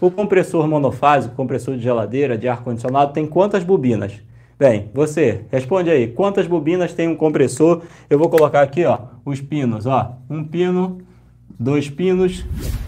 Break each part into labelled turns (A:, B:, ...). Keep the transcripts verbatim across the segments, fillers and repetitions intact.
A: o compressor monofásico, compressor de geladeira, de ar-condicionado, tem quantas bobinas? Bem, você, responde aí, quantas bobinas tem um compressor? Eu vou colocar aqui, ó, os pinos, ó, um pino, dois pinos,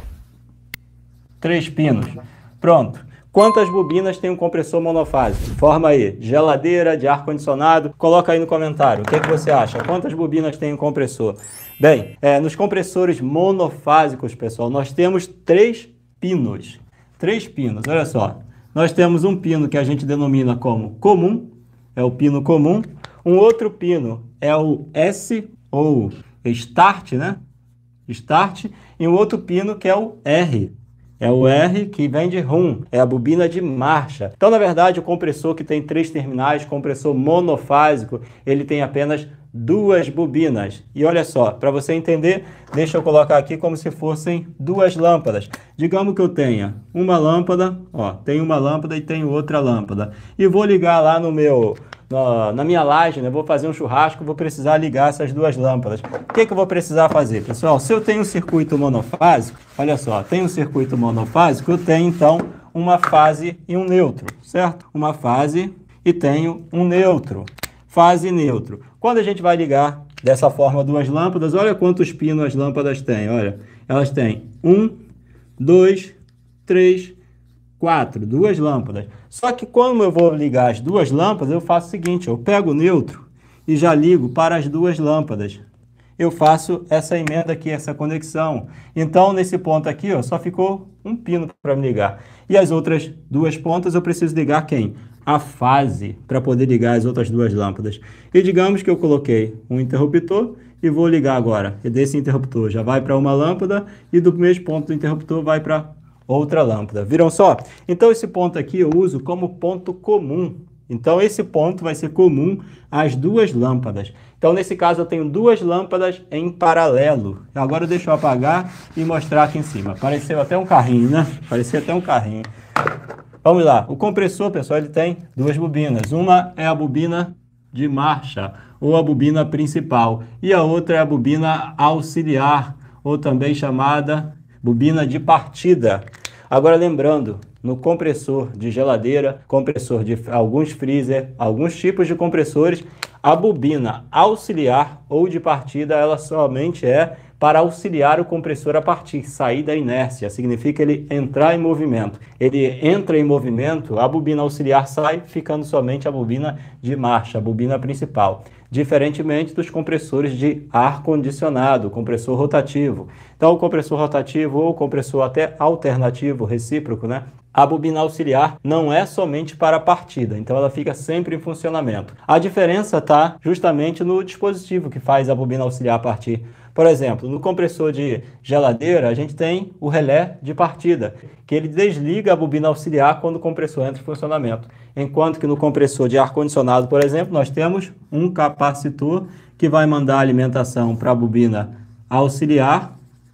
A: três pinos. Pronto. Quantas bobinas tem um compressor monofásico? Forma aí, de geladeira, de ar-condicionado. Coloca aí no comentário, o que, é que você acha? Quantas bobinas tem um compressor? Bem, é, nos compressores monofásicos, pessoal, nós temos três pinos. Três pinos, olha só. Nós temos um pino que a gente denomina como comum, é o pino comum. Um outro pino é o S, ou start, né? Start. E um outro pino que é o R. É o R que vem de rum, é a bobina de marcha. Então, na verdade, o compressor que tem três terminais, compressor monofásico, ele tem apenas duas bobinas. E olha só, para você entender, deixa eu colocar aqui como se fossem duas lâmpadas. Digamos que eu tenha uma lâmpada, ó, tenho uma lâmpada e tenho outra lâmpada. E vou ligar lá no meu... Na, na minha laje, né, vou fazer um churrasco, vou precisar ligar essas duas lâmpadas. O que, que eu vou precisar fazer, pessoal? Se eu tenho um circuito monofásico, olha só, tenho um circuito monofásico, eu tenho então uma fase e um neutro, certo? Uma fase e tenho um neutro. Fase e neutro. Quando a gente vai ligar dessa forma duas lâmpadas, olha quantos pinos as lâmpadas têm, olha. Elas têm um, dois, três, quatro, duas lâmpadas. Só que quando eu vou ligar as duas lâmpadas, eu faço o seguinte, eu pego o neutro e já ligo para as duas lâmpadas. Eu faço essa emenda aqui, essa conexão. Então, nesse ponto aqui, ó, só ficou um pino para me ligar. E as outras duas pontas eu preciso ligar quem? A fase, para poder ligar as outras duas lâmpadas. E digamos que eu coloquei um interruptor e vou ligar agora. E desse interruptor já vai para uma lâmpada e do mesmo ponto do interruptor vai para outra lâmpada. Viram só? Então, esse ponto aqui eu uso como ponto comum. Então, esse ponto vai ser comum às duas lâmpadas. Então, nesse caso, eu tenho duas lâmpadas em paralelo. Agora, deixa eu apagar e mostrar aqui em cima. Pareceu até um carrinho, né? Parecia até um carrinho. Vamos lá. O compressor, pessoal, ele tem duas bobinas. Uma é a bobina de marcha, ou a bobina principal. E a outra é a bobina auxiliar, ou também chamada bobina de partida. Agora, lembrando, no compressor de geladeira, compressor de alguns freezer, alguns tipos de compressores, a bobina auxiliar ou de partida, ela somente é para auxiliar o compressor a partir, sair da inércia, significa ele entrar em movimento. Ele entra em movimento, a bobina auxiliar sai, ficando somente a bobina de marcha, a bobina principal. Diferentemente dos compressores de ar-condicionado, compressor rotativo. Então, o compressor rotativo ou compressor até alternativo, recíproco, né? A bobina auxiliar não é somente para a partida, então ela fica sempre em funcionamento. A diferença está justamente no dispositivo que faz a bobina auxiliar partir. Por exemplo, no compressor de geladeira, a gente tem o relé de partida, que ele desliga a bobina auxiliar quando o compressor entra em funcionamento. Enquanto que no compressor de ar-condicionado, por exemplo, nós temos um capacitor que vai mandar a alimentação para a bobina auxiliar,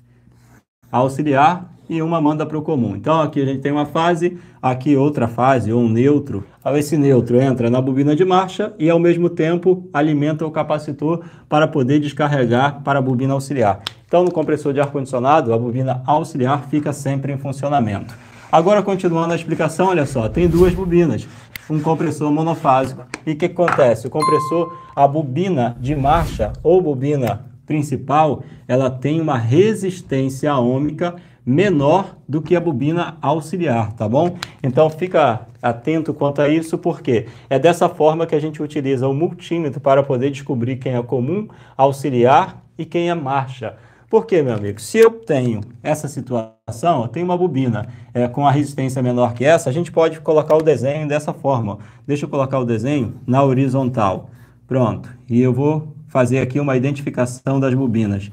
A: auxiliar e uma manda para o comum. Então, aqui a gente tem uma fase, aqui outra fase, ou um neutro. Esse neutro entra na bobina de marcha e, ao mesmo tempo, alimenta o capacitor para poder descarregar para a bobina auxiliar. Então, no compressor de ar-condicionado, a bobina auxiliar fica sempre em funcionamento. Agora, continuando a explicação, olha só, tem duas bobinas, um compressor monofásico. E o que acontece? O compressor, a bobina de marcha ou bobina principal, ela tem uma resistência ômica menor do que a bobina auxiliar, tá bom? Então fica atento quanto a isso, porque é dessa forma que a gente utiliza o multímetro para poder descobrir quem é comum, auxiliar e quem é marcha. Por quê, meu amigo? Se eu tenho essa situação, eu tenho uma bobina é, com a resistência menor que essa, a gente pode colocar o desenho dessa forma. Deixa eu colocar o desenho na horizontal. Pronto. E eu vou fazer aqui uma identificação das bobinas.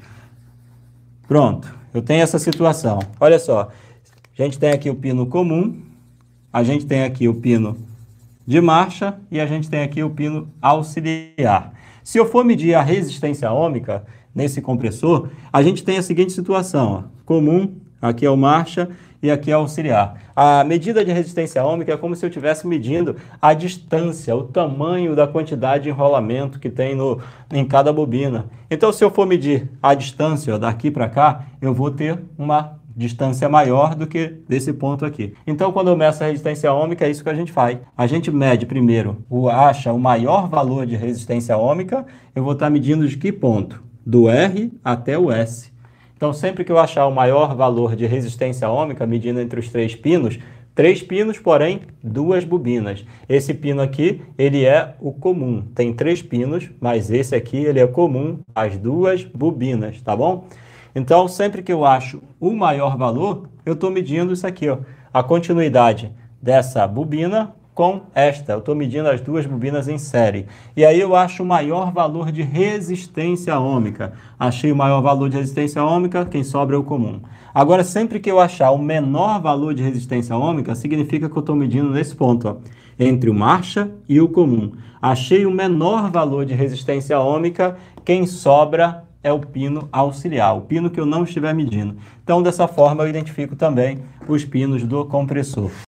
A: Pronto. Eu tenho essa situação. Olha só, a gente tem aqui o pino comum, a gente tem aqui o pino de marcha e a gente tem aqui o pino auxiliar. Se eu for medir a resistência ômica nesse compressor, a gente tem a seguinte situação, ó, comum, aqui é o marcha e aqui é o auxiliar. A medida de resistência ômica é como se eu estivesse medindo a distância, o tamanho da quantidade de enrolamento que tem no, em cada bobina. Então, se eu for medir a distância ó, daqui para cá, eu vou ter uma distância maior do que desse ponto aqui. Então, quando eu meço a resistência ôhmica, é isso que a gente faz. A gente mede primeiro, o, acha o maior valor de resistência ôhmica, eu vou estar medindo de que ponto? Do R até o S. Então, sempre que eu achar o maior valor de resistência ôhmica, medindo entre os três pinos, três pinos, porém, duas bobinas. Esse pino aqui, ele é o comum. Tem três pinos, mas esse aqui, ele é comum às duas bobinas, tá bom? Então, sempre que eu acho o maior valor, eu estou medindo isso aqui, ó, a continuidade dessa bobina com esta. Eu estou medindo as duas bobinas em série. E aí eu acho o maior valor de resistência ôhmica. Achei o maior valor de resistência ôhmica, quem sobra é o comum. Agora, sempre que eu achar o menor valor de resistência ôhmica, significa que eu estou medindo nesse ponto, ó, entre o marcha e o comum. Achei o menor valor de resistência ôhmica, quem sobra é o pino auxiliar, o pino que eu não estiver medindo. Então, dessa forma, eu identifico também os pinos do compressor.